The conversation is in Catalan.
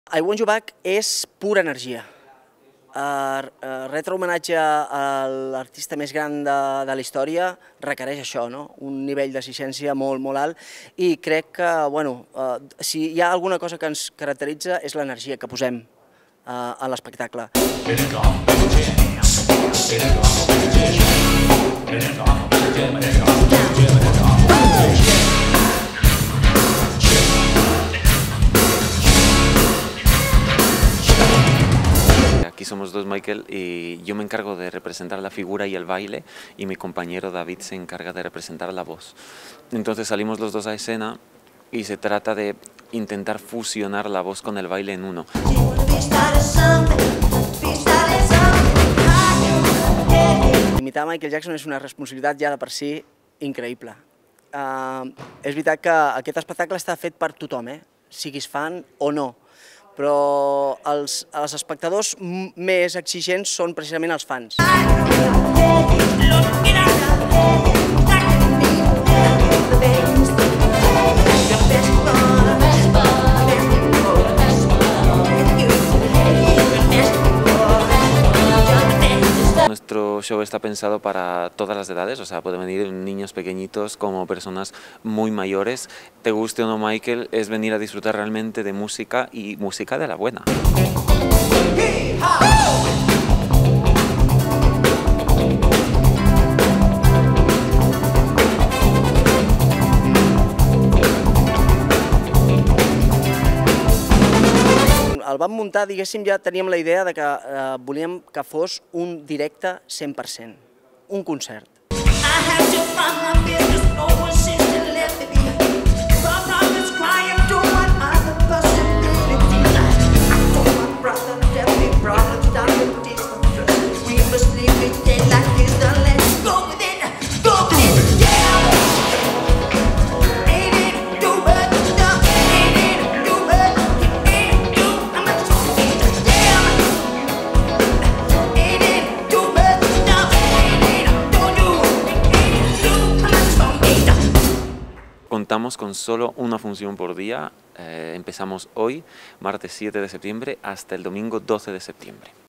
I Want You Back és pura energia. Retre homenatge a l'artista més gran de la història requereix això, no? Un nivell d'exigència molt alt, i crec que, bueno, si hi ha alguna cosa que ens caracteritza és l'energia que posem a l'espectacle. Aquí somos dos, Michael, y yo me encargo de representar la figura y el baile, y mi compañero David se encarga de representar la voz. Entonces salimos los dos a escena y se trata de intentar fusionar la voz con el baile en uno. Imitar Michael Jackson és una responsabilitat ja de per si increïble. És veritat que aquest espectacle està fet per tothom, siguis fan o no, però els espectadors més exigents són precisament els fans. Nuestro show está pensado para todas las edades, o sea, pueden venir niños pequeñitos como personas muy mayores. Te guste o no, Michael, es venir a disfrutar realmente de música, y música de la buena. El vam muntar, diguéssim, ja teníem la idea de que volíem que fos un directe 100%, un concert. Contamos con solo una función por día. Empezamos hoy, martes 7 de septiembre, hasta el domingo 12 de septiembre.